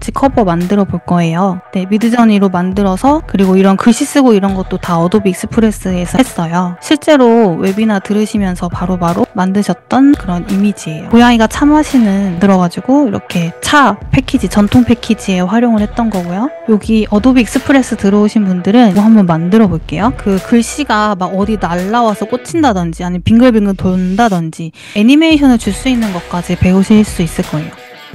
잡지 커버 만들어 볼 거예요. 네, 미드저니로 만들어서 그리고 이런 글씨 쓰고 이런 것도 다 어도비 익스프레스에서 했어요. 실제로 웨비나 들으시면서 바로바로 만드셨던 그런 이미지예요. 고양이가 차 마시는 들어가지고 이렇게 차 패키지, 전통 패키지에 활용을 했던 거고요. 여기 어도비 익스프레스 들어오신 분들은 이거 한번 만들어 볼게요. 그 글씨가 막 어디 날라와서 꽂힌다든지 아니면 빙글빙글 돈다든지 애니메이션을 줄 수 있는 것까지 배우실 수 있을 거예요.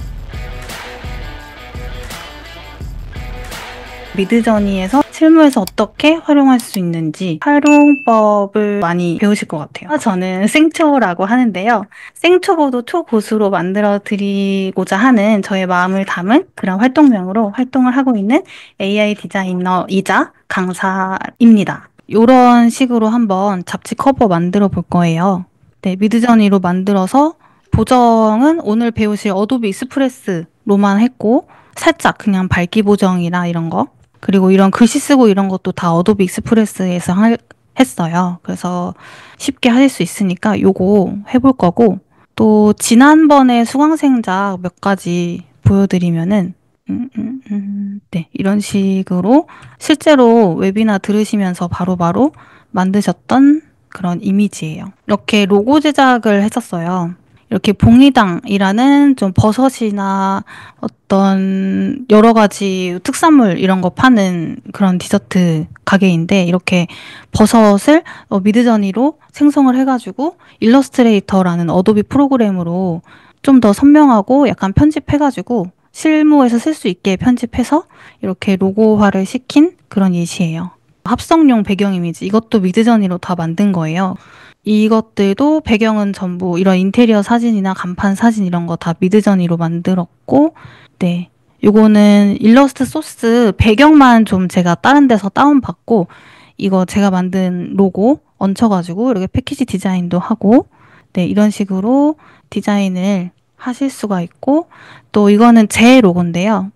미드저니에서 실무에서 어떻게 활용할 수 있는지 활용법을 많이 배우실 것 같아요. 저는 생초라고 하는데요. 생초보도 초고수로 만들어 드리고자 하는 저의 마음을 담은 그런 활동명으로 활동을 하고 있는 AI 디자이너이자 강사입니다. 이런 식으로 한번 잡지 커버 만들어 볼 거예요. 네, 미드저니로 만들어서 보정은 오늘 배우실 어도비 익스프레스로만 했고 살짝 그냥 밝기 보정이나 이런 거 그리고 이런 글씨 쓰고 이런 것도 다 어도비 익스프레스에서 했어요. 그래서 쉽게 하실 수 있으니까 요거 해볼 거고 또 지난번에 수강생작 몇 가지 보여드리면은 네, 이런 식으로 실제로 웨비나 들으시면서 바로바로 만드셨던 그런 이미지예요. 이렇게 로고 제작을 했었어요. 이렇게 봉이당이라는 좀 버섯이나 어떤 여러 가지 특산물 이런 거 파는 그런 디저트 가게인데 이렇게 버섯을 미드저니로 생성을 해가지고 일러스트레이터라는 어도비 프로그램으로 좀 더 선명하고 약간 편집해가지고 실무에서 쓸 수 있게 편집해서 이렇게 로고화를 시킨 그런 예시예요. 합성용 배경 이미지 이것도 미드저니로 다 만든 거예요. 이것들도 배경은 전부 이런 인테리어 사진이나 간판 사진 이런 거 다 미드저니로 만들었고 네, 요거는 일러스트 소스 배경만 좀 제가 다른 데서 다운받고 이거 제가 만든 로고 얹혀가지고 이렇게 패키지 디자인도 하고 네, 이런 식으로 디자인을 하실 수가 있고 또 이거는 제 로고인데요.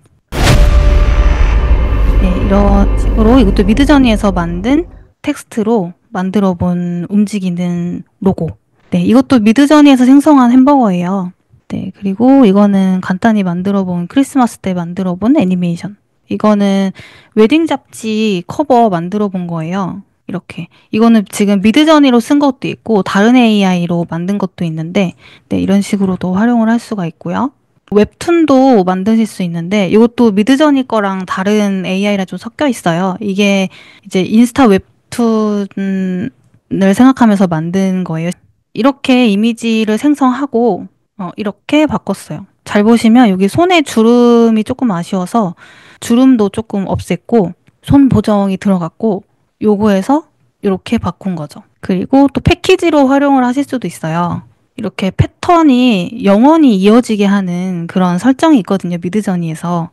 네, 이런 식으로 이것도 미드저니에서 만든 텍스트로 만들어 본 움직이는 로고. 네, 이것도 미드저니에서 생성한 햄버거예요. 네, 그리고 이거는 간단히 만들어 본 크리스마스 때 만들어 본 애니메이션. 이거는 웨딩 잡지 커버 만들어 본 거예요. 이렇게. 이거는 지금 미드저니로 쓴 것도 있고 다른 AI로 만든 것도 있는데 네, 이런 식으로도 활용을 할 수가 있고요. 웹툰도 만드실 수 있는데 이것도 미드저니 거랑 다른 AI랑 좀 섞여 있어요. 이게 이제 인스타 웹툰을 생각하면서 만든 거예요. 이렇게 이미지를 생성하고 이렇게 바꿨어요. 잘 보시면 여기 손에 주름이 조금 아쉬워서 주름도 조금 없앴고 손 보정이 들어갔고 요거에서 이렇게 바꾼 거죠. 그리고 또 패키지로 활용을 하실 수도 있어요. 이렇게 패턴이 영원히 이어지게 하는 그런 설정이 있거든요. 미드저니에서.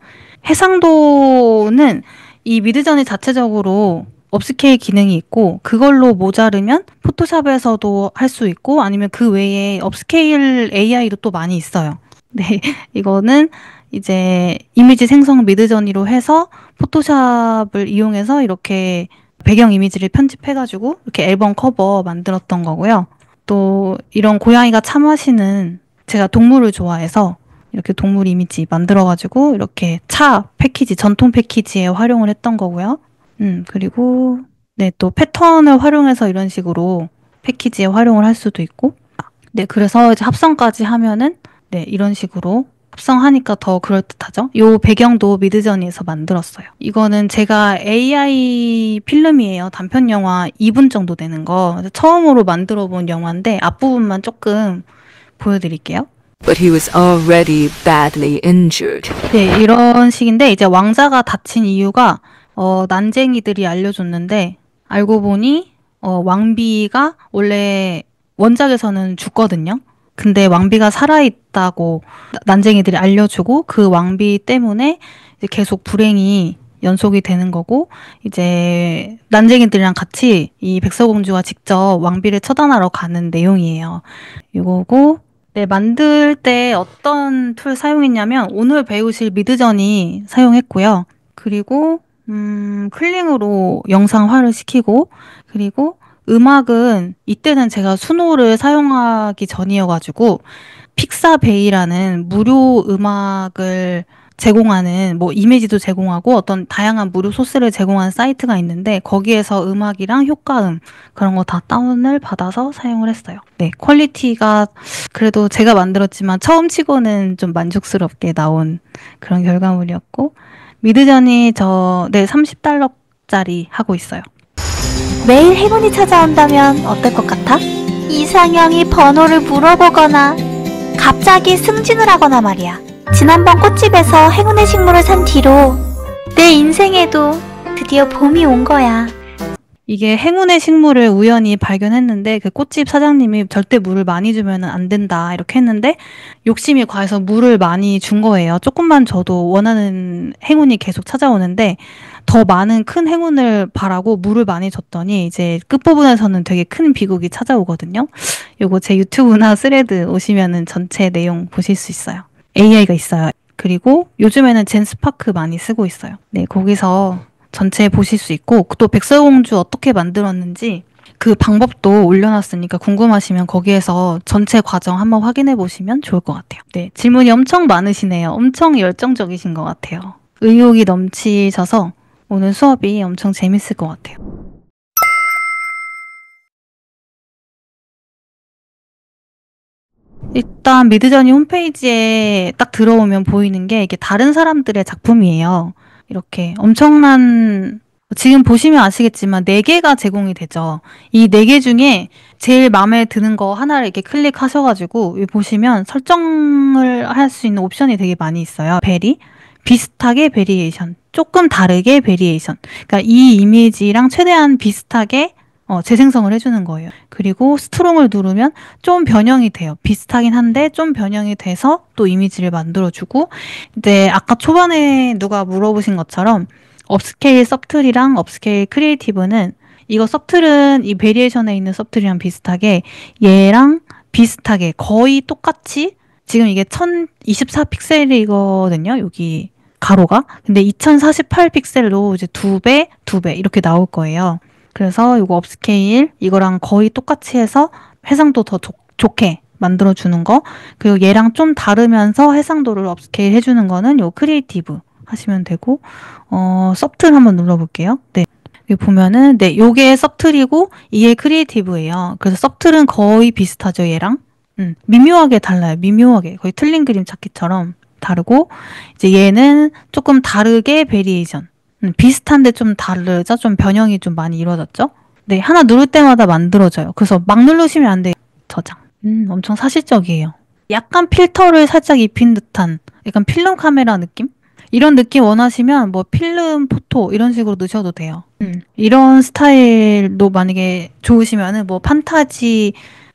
해상도는 이 미드저니 자체적으로 업스케일 기능이 있고 그걸로 모자르면 포토샵에서도 할 수 있고 아니면 그 외에 업스케일 AI도 또 많이 있어요. 네, 이거는 이제 이미지 생성 미드저니로 해서 포토샵을 이용해서 이렇게 배경 이미지를 편집해가지고 이렇게 앨범 커버 만들었던 거고요. 또 이런 고양이가 차 마시는 제가 동물을 좋아해서 이렇게 동물 이미지 만들어가지고 이렇게 차 패키지, 전통 패키지에 활용을 했던 거고요. 그리고 네, 또 패턴을 활용해서 이런 식으로 패키지에 활용을 할 수도 있고 네, 그래서 이제 합성까지 하면은 네, 이런 식으로 합성하니까 더 그럴듯하죠? 요 배경도 미드저니에서 만들었어요. 이거는 제가 AI 필름이에요. 단편 영화 2분 정도 되는 거. 처음으로 만들어 본 영화인데 앞부분만 조금 보여드릴게요. But he was already badly injured. 네, 이런 식인데 이제 왕자가 다친 이유가 난쟁이들이 알려줬는데 알고 보니 왕비가 원래 원작에서는 죽거든요. 근데 왕비가 살아있다고 난쟁이들이 알려주고 그 왕비 때문에 이제 계속 불행이 연속이 되는 거고 이제 난쟁이들이랑 같이 이 백설공주가 직접 왕비를 처단하러 가는 내용이에요. 이거고 네, 만들 때 어떤 툴 사용했냐면 오늘 배우실 미드저니 사용했고요. 그리고 클링으로 영상화를 시키고 그리고 음악은 이때는 제가 수노를 사용하기 전이어가지고 픽사베이라는 무료 음악을 제공하는 뭐 이미지도 제공하고 어떤 다양한 무료 소스를 제공하는 사이트가 있는데 거기에서 음악이랑 효과음 그런 거 다 다운을 받아서 사용을 했어요. 네, 퀄리티가 그래도 제가 만들었지만 처음 치고는 좀 만족스럽게 나온 그런 결과물이었고 미드저니 네, $30짜리 하고 있어요. 매일 행운이 찾아온다면 어떨 것 같아? 이상형이 번호를 물어보거나 갑자기 승진을 하거나 말이야. 지난번 꽃집에서 행운의 식물을 산 뒤로 내 인생에도 드디어 봄이 온 거야. 이게 행운의 식물을 우연히 발견했는데 그 꽃집 사장님이 절대 물을 많이 주면 안 된다 이렇게 했는데 욕심이 과해서 물을 많이 준 거예요. 조금만 줘도 원하는 행운이 계속 찾아오는데 더 많은 큰 행운을 바라고 물을 많이 줬더니 이제 끝부분에서는 되게 큰 비극이 찾아오거든요. 요거 제 유튜브나 스레드 오시면은 전체 내용 보실 수 있어요. AI가 있어요. 그리고 요즘에는 젠스파크 많이 쓰고 있어요. 네, 거기서 전체 보실 수 있고 또 백설공주 어떻게 만들었는지 그 방법도 올려놨으니까 궁금하시면 거기에서 전체 과정 한번 확인해 보시면 좋을 것 같아요. 네, 질문이 엄청 많으시네요. 엄청 열정적이신 것 같아요. 의욕이 넘치셔서 오늘 수업이 엄청 재밌을 것 같아요. 일단 미드저니 홈페이지에 딱 들어오면 보이는 게 이게 다른 사람들의 작품이에요. 이렇게 엄청난 지금 보시면 아시겠지만 4개가 제공이 되죠. 이 4개 중에 제일 마음에 드는 거 하나를 이렇게 클릭하셔가지고 여기 보시면 설정을 할 수 있는 옵션이 되게 많이 있어요. 비슷하게 베리에이션, 조금 다르게 베리에이션. 그러니까 이 이미지랑 최대한 비슷하게 재생성을 해주는 거예요. 그리고 스트롱을 누르면 좀 변형이 돼요. 비슷하긴 한데 좀 변형이 돼서 또 이미지를 만들어주고 이제 아까 초반에 누가 물어보신 것처럼 업스케일 서틀이랑 업스케일 크리에이티브는 이거 서틀은 이 베리에이션에 있는 서틀이랑 비슷하게 얘랑 비슷하게 거의 똑같이 지금 이게 1024 픽셀이거든요. 여기 가로가. 근데 2048 픽셀로 이제 2배 이렇게 나올 거예요. 그래서 이거 업스케일 이거랑 거의 똑같이 해서 해상도 더 좋게 만들어주는 거 그리고 얘랑 좀 다르면서 해상도를 업스케일 해주는 거는 요 크리에이티브 하시면 되고 서틀 한번 눌러볼게요. 네. 여기 보면은 네 요게 서틀이고 이게 크리에이티브예요. 그래서 서틀은 거의 비슷하죠 얘랑 미묘하게 달라요. 미묘하게 거의 틀린 그림 찾기처럼 다르고 이제 얘는 조금 다르게 베리에이션 비슷한데 좀 다르죠? 좀 변형이 좀 많이 이루어졌죠? 네, 하나 누를 때마다 만들어져요. 그래서 막 누르시면 안 돼요. 저장. 엄청 사실적이에요. 약간 필터를 살짝 입힌 듯한 약간 필름 카메라 느낌? 이런 느낌 원하시면 뭐 필름 포토 이런 식으로 넣으셔도 돼요. 이런 스타일도 만약에 좋으시면은 뭐 판타지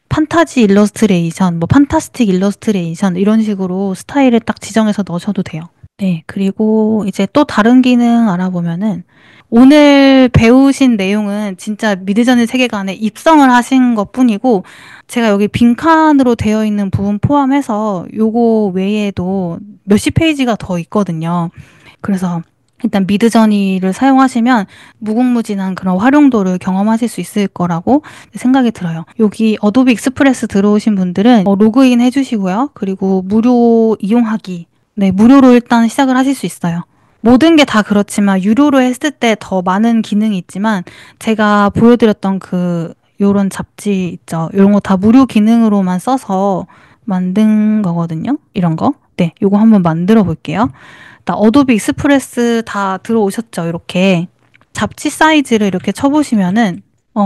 일러스트레이션, 뭐 판타스틱 일러스트레이션 이런 식으로 스타일을 딱 지정해서 넣으셔도 돼요. 네, 그리고 이제 또 다른 기능 알아보면은 오늘 배우신 내용은 진짜 미드저니 세계관에 입성을 하신 것 뿐이고 제가 여기 빈칸으로 되어 있는 부분 포함해서 요거 외에도 몇십 페이지가 더 있거든요. 그래서 일단 미드저니를 사용하시면 무궁무진한 그런 활용도를 경험하실 수 있을 거라고 생각이 들어요. 여기 어도비 익스프레스 들어오신 분들은 로그인 해주시고요. 그리고 무료 이용하기 네, 무료로 일단 시작을 하실 수 있어요. 모든 게 다 그렇지만 유료로 했을 때 더 많은 기능이 있지만 제가 보여드렸던 요런 잡지 있죠. 요런 거 다 무료 기능으로만 써서 만든 거거든요. 이런 거. 네, 요거 한번 만들어 볼게요. 어도비 익스프레스 다 들어오셨죠? 이렇게 잡지 사이즈를 이렇게 쳐보시면은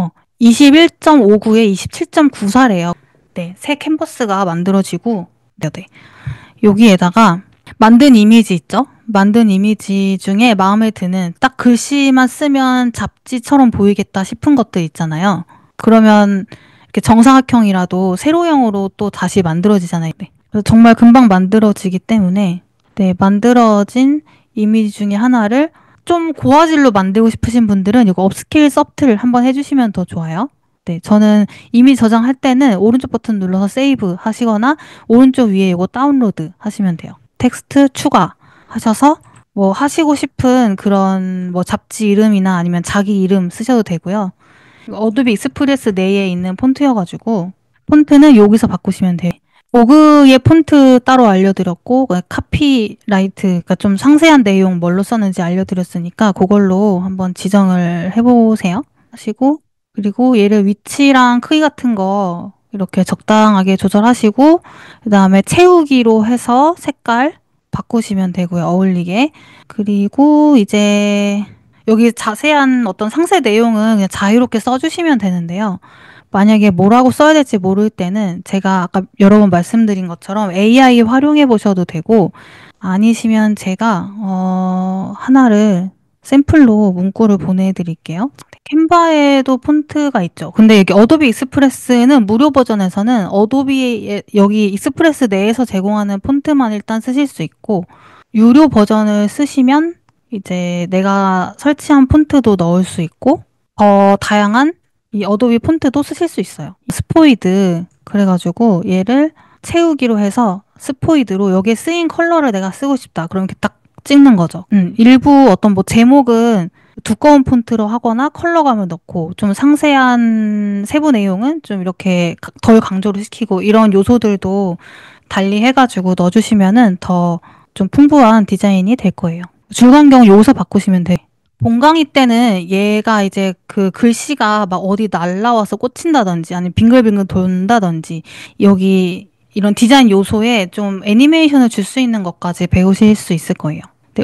21.59에 27.94래요. 네, 새 캔버스가 만들어지고 네. 여기에다가 만든 이미지 있죠? 만든 이미지 중에 마음에 드는 딱 글씨만 쓰면 잡지처럼 보이겠다 싶은 것들 있잖아요. 그러면 이렇게 정사각형이라도 세로형으로 또 다시 만들어지잖아요. 네. 그래서 정말 금방 만들어지기 때문에 네, 만들어진 이미지 중에 하나를 좀 고화질로 만들고 싶으신 분들은 이거 업스케일 서틀 한번 해주시면 더 좋아요. 네, 저는 이미 저장할 때는 오른쪽 버튼 눌러서 세이브 하시거나 오른쪽 위에 이거 다운로드 하시면 돼요. 텍스트 추가 하셔서 뭐 하시고 싶은 그런 뭐 잡지 이름이나 아니면 자기 이름 쓰셔도 되고요. 어도비 익스프레스 내에 있는 폰트여가지고 폰트는 여기서 바꾸시면 돼요. 오그의 폰트 따로 알려드렸고, 카피라이트, 그러니까 좀 상세한 내용 뭘로 썼는지 알려드렸으니까 그걸로 한번 지정을 해보세요. 하시고, 그리고 얘를 위치랑 크기 같은 거 이렇게 적당하게 조절하시고, 그 다음에 채우기로 해서 색깔 바꾸시면 되고요. 어울리게. 그리고 이제 여기 자세한 어떤 상세 내용은 그냥 자유롭게 써주시면 되는데요. 만약에 뭐라고 써야 될지 모를 때는 제가 아까 여러 번 말씀드린 것처럼 AI 활용해 보셔도 되고, 아니시면 제가 하나를 샘플로 문구를 보내드릴게요. 캔바에도 폰트가 있죠. 근데 여기 어도비 익스프레스는 무료 버전에서는 어도비 여기 익스프레스 내에서 제공하는 폰트만 일단 쓰실 수 있고, 유료 버전을 쓰시면 이제 내가 설치한 폰트도 넣을 수 있고 더 다양한 이 어도비 폰트도 쓰실 수 있어요. 스포이드, 그래가지고 얘를 채우기로 해서 스포이드로 여기에 쓰인 컬러를 내가 쓰고 싶다. 그럼 이렇게 딱 찍는 거죠. 일부 어떤 뭐 제목은 두꺼운 폰트로 하거나 컬러감을 넣고 좀 상세한 세부 내용은 좀 이렇게 덜 강조를 시키고 이런 요소들도 달리 해가지고 넣어주시면은 더 좀 풍부한 디자인이 될 거예요. 줄광경 요소 바꾸시면 돼요. 본강의 때는 얘가 이제 그 글씨가 막 어디 날라와서 꽂힌다든지 아니면 빙글빙글 돈다든지 여기 이런 디자인 요소에 좀 애니메이션을 줄 수 있는 것까지 배우실 수 있을 거예요. 근데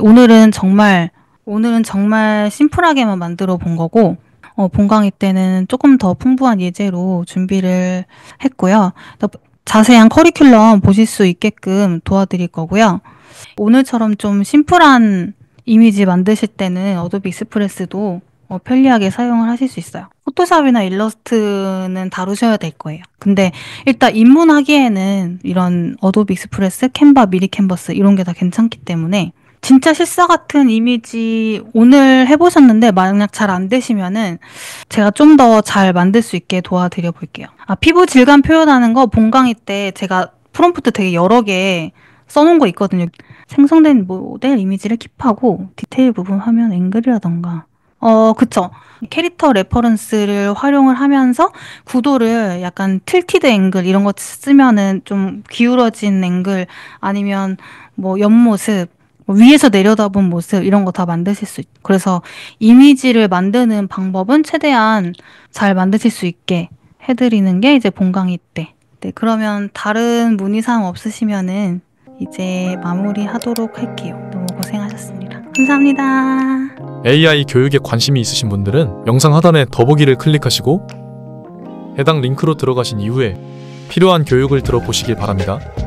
오늘은 정말 심플하게만 만들어 본 거고, 본강의 때는 조금 더 풍부한 예제로 준비를 했고요. 자세한 커리큘럼 보실 수 있게끔 도와드릴 거고요. 오늘처럼 좀 심플한 이미지 만드실 때는 어도비 익스프레스도 편리하게 사용을 하실 수 있어요. 포토샵이나 일러스트는 다루셔야 될 거예요. 근데 일단 입문하기에는 이런 어도비 익스프레스, 캔바, 미리 캔버스 이런 게 다 괜찮기 때문에 진짜 실사 같은 이미지 오늘 해보셨는데 만약 잘 안 되시면은 제가 좀 더 잘 만들 수 있게 도와드려 볼게요. 피부 질감 표현하는 거 본강의 때 제가 프롬프트 되게 여러 개 써놓은 거 있거든요. 생성된 모델 이미지를 킵하고 디테일 부분 화면 앵글이라던가 그쵸. 캐릭터 레퍼런스를 활용을 하면서 구도를 약간 틸티드 앵글 이런 거 쓰면은 좀 기울어진 앵글 아니면 뭐 옆모습 뭐 위에서 내려다본 모습 이런 거 다 만드실 수 있고 그래서 이미지를 만드는 방법은 최대한 잘 만드실 수 있게 해드리는 게 이제 본강의 때. 네, 그러면 다른 문의사항 없으시면은 이제 마무리하도록 할게요. 너무 고생하셨습니다. 감사합니다. AI 교육에 관심이 있으신 분들은 영상 하단에 더보기를 클릭하시고 해당 링크로 들어가신 이후에 필요한 교육을 들어보시길 바랍니다.